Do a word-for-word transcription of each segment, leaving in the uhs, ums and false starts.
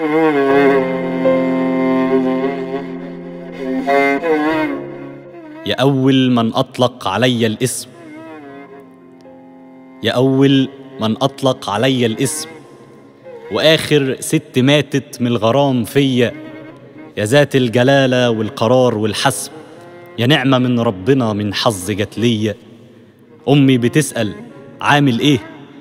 يا أول من أطلق علي الاسم، يا أول من أطلق علي الاسم، وآخر ست ماتت من الغرام فيا، يا ذات الجلالة والقرار والحسم، يا نعمة من ربنا من حظ جت ليا. أمي بتسأل عامل إيه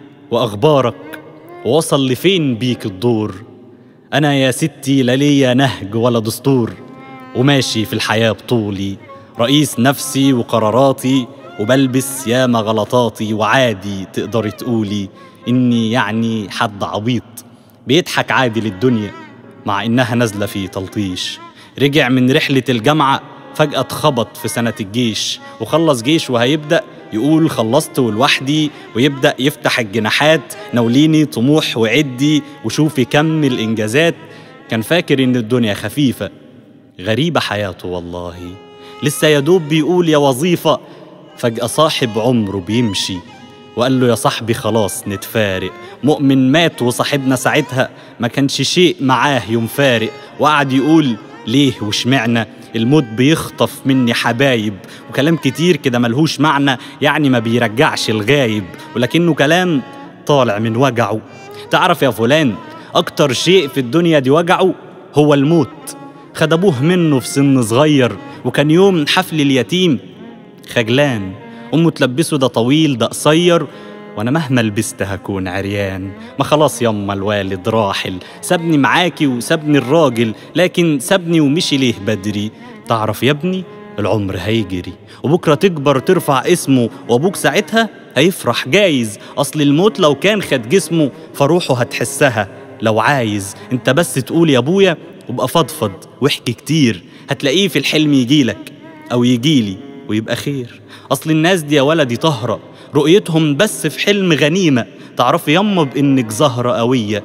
وأخبارك ووصل لفين بيك الدور، أنا يا ستي لا ليا نهج ولا دستور، وماشي في الحياة بطولي رئيس نفسي وقراراتي، وبلبس ياما غلطاتي، وعادي تقدري تقولي إني يعني حد عبيط بيضحك عادي للدنيا مع إنها نازلة في تلطيش. رجع من رحلة الجامعة فجأة اتخبط في سنة الجيش، وخلص جيش وهيبدأ يقول خلصت ولوحدي، ويبدأ يفتح الجناحات ناوليني طموح وعدي وشوفي كم الإنجازات. كان فاكر إن الدنيا خفيفة، غريبة حياته والله، لسه يدوب بيقول يا وظيفة، فجأة صاحب عمره بيمشي وقال له يا صاحبي خلاص نتفارق. مؤمن مات وصاحبنا ساعتها ما كانش شيء معاه يوم فارق، وقعد يقول ليه وشمعنا الموت بيخطف مني حبايب، وكلام كتير كده ملهوش معنى، يعني ما بيرجعش الغايب، ولكنه كلام طالع من وجعه. تعرف يا فلان أكتر شيء في الدنيا دي وجعه هو الموت، خد أبوه منه في سن صغير، وكان يوم حفل اليتيم خجلان، أمه تلبسه ده طويل ده قصير، وأنا مهما لبست هكون عريان. ما خلاص يما الوالد راحل، سابني معاكي وسابني الراجل، لكن سابني ومشي ليه بدري. تعرف يا ابني العمر هيجري، وبكرة تكبر ترفع اسمه، وأبوك ساعتها هيفرح جايز، أصل الموت لو كان خد جسمه فروحه هتحسها. لو عايز انت بس تقول يا ابويا وابقى فضفض واحكي كتير، هتلاقيه في الحلم يجيلك أو يجيلي ويبقى خير. أصل الناس دي يا ولدي طهرة، رؤيتهم بس في حلم غنيمة، تعرفي يما بإنك زهرة قوية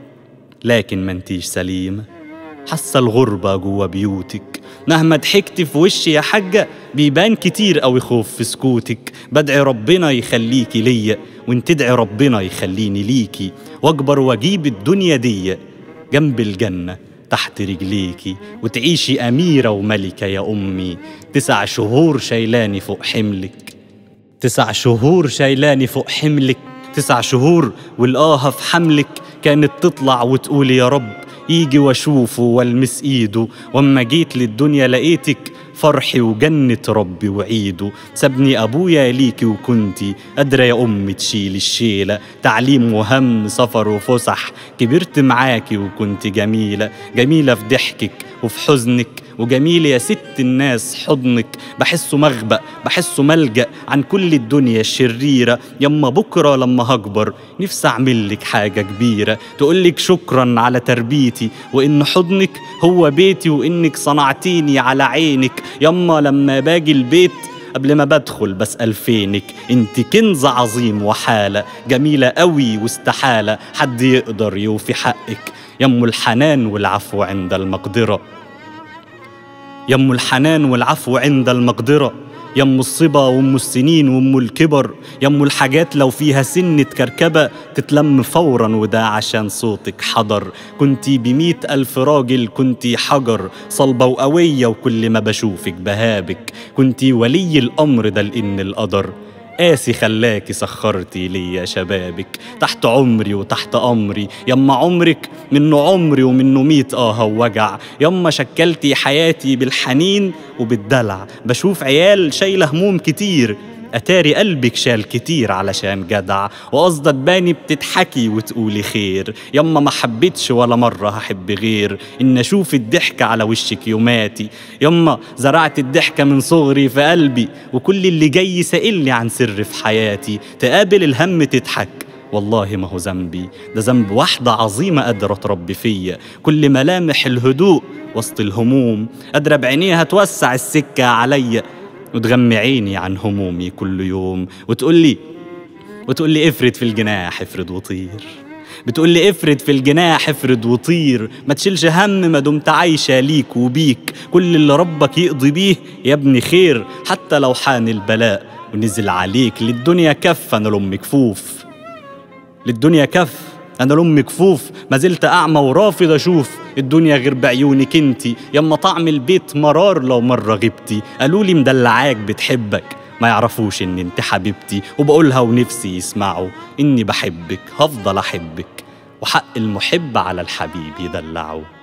لكن ما انتيش سليمة. حاسة الغربة جوا بيوتك، مهما ضحكت في وشي يا حاجة بيبان كتير قوي خوف في سكوتك. بدعي ربنا يخليكي ليا، وانت تدعي ربنا يخليني ليكي، واكبر واجيب الدنيا دي جنب الجنة تحت رجليكي، وتعيشي أميرة وملكة يا أمي. تسع شهور شايلاني فوق حملك، تسع شهور شايلاني فوق حملك، تسع شهور والآه في حملك كانت تطلع وتقولي يا رب يجي واشوفه والمس ايده. واما جيت للدنيا لقيتك فرحي وجنة ربي وعيده. سابني أبويا ليكي وكنتي قادرة يا أمي تشيل الشيلة، تعليم وهم سفر وفسح، كبرت معاكي وكنت جميلة، جميلة في ضحكك وفي حزنك، وجميل يا ست الناس حضنك. بحسه مغبأ بحسه ملجأ عن كل الدنيا الشريرة. يما بكرة لما هكبر نفسي أعملك حاجة كبيرة، تقولك شكرا على تربيتي، وإن حضنك هو بيتي، وإنك صنعتيني على عينك. يما لما باجي البيت قبل ما بدخل بسأل فينك، انت كنز عظيم وحالة جميلة قوي، واستحالة حد يقدر يوفي حقك. يم الحنان والعفو عند المقدرة، يم الحنان والعفو عند المقدرة، يم الصبا وام السنين وام الكبر، يم الحاجات لو فيها سنة كركبة تتلم فورا، وده عشان صوتك حضر. كنتي بمئة ألف راجل كنتي حجر، صلبة وقوية وكل ما بشوفك بهابك. كنتي ولي الأمر ده لإن القدر قاسي خلاكي سخرتي ليا شبابك. تحت عمري وتحت أمري يما عمرك منه عمري ومنه ميت آه وجع. يما شكلتي حياتي بالحنين وبالدلع، بشوف عيال شايلة هموم كتير، أتاري قلبك شال كتير علشان جدع، وقصدك باني بتضحكي وتقولي خير. يما ما حبيتش ولا مرة هحب غير إن أشوف الضحكة على وشك يوماتي. يما زرعت الضحكة من صغري في قلبي، وكل اللي جاي سائلني عن سر في حياتي. تقابل الهم تضحك والله ما هو ذنبي، ده ذنب واحدة عظيمة قادرة تربي فيا كل ملامح الهدوء وسط الهموم، قادرة بعينيها توسع السكة عليا وتغمي عيني عن همومي كل يوم. وتقولي وتقولي افرد في الجناح افرد وطير، بتقولي افرد في الجناح افرد وطير، ما تشيلش هم ما دمت عايشة ليك وبيك. كل اللي ربك يقضي بيه يا ابني خير، حتى لو حان البلاء ونزل عليك. للدنيا كف أنا لأم كفوف، للدنيا كف أنا لأمي كفوف، ما زلت أعمى ورافض أشوف الدنيا غير بعيونك انتي، يما طعم البيت مرار لو مرة غبتي. قالولي مدلعاك بتحبك، ما يعرفوش إن انت حبيبتي، وبقولها ونفسي يسمعوا إني بحبك هفضل أحبك، وحق المحب على الحبيب يدلعه.